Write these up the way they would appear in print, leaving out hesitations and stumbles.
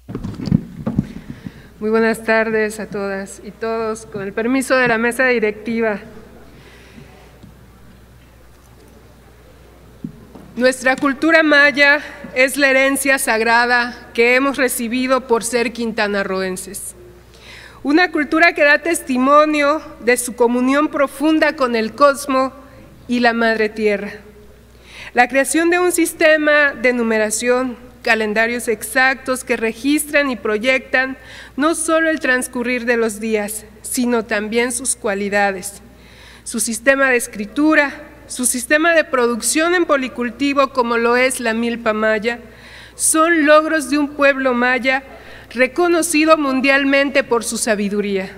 Muy buenas tardes a todas y todos. Con el permiso de la mesa directiva. Nuestra cultura maya es la herencia sagrada que hemos recibido por ser quintanarroenses. Una cultura que da testimonio de su comunión profunda con el cosmos y la madre tierra. La creación de un sistema de numeración, calendarios exactos que registran y proyectan no solo el transcurrir de los días, sino también sus cualidades, su sistema de escritura, su sistema de producción en policultivo como lo es la milpa maya, son logros de un pueblo maya reconocido mundialmente por su sabiduría.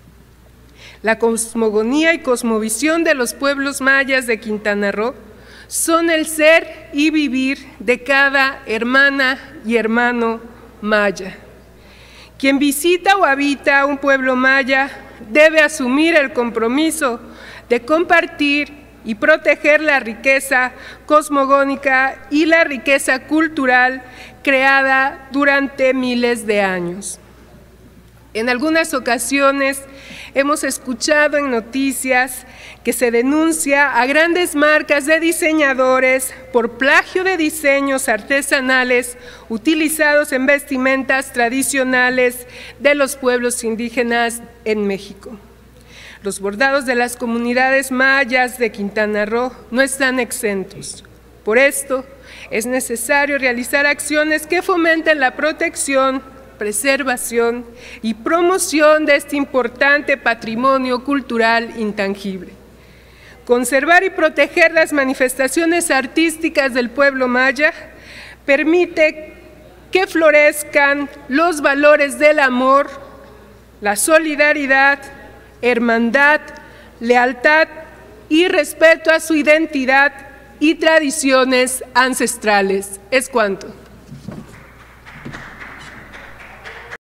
La cosmogonía y cosmovisión de los pueblos mayas de Quintana Roo son el ser y vivir de cada hermana y hermano maya. Quien visita o habita un pueblo maya debe asumir el compromiso de compartir y proteger la riqueza cosmogónica y la riqueza cultural creada durante miles de años. En algunas ocasiones hemos escuchado en noticias que se denuncia a grandes marcas de diseñadores por plagio de diseños artesanales utilizados en vestimentas tradicionales de los pueblos indígenas en México. Los bordados de las comunidades mayas de Quintana Roo no están exentos. Por esto, es necesario realizar acciones que fomenten la protección, preservación y promoción de este importante patrimonio cultural intangible. Conservar y proteger las manifestaciones artísticas del pueblo maya permite que florezcan los valores del amor, la solidaridad, hermandad, lealtad y respeto a su identidad y tradiciones ancestrales. Es cuanto.